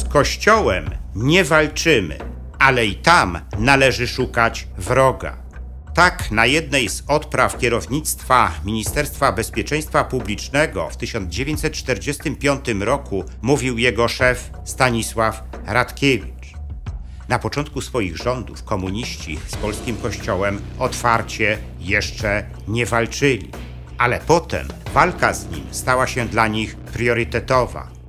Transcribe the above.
Kościołem nie walczymy, ale i tam należy szukać wroga. Tak na jednej z odpraw kierownictwa Ministerstwa Bezpieczeństwa Publicznego w 1945 roku mówił jego szef Stanisław Radkiewicz. Na początku swoich rządów komuniści z polskim kościołem otwarcie jeszcze nie walczyli, ale potem walka z nim stała się dla nich priorytetowa.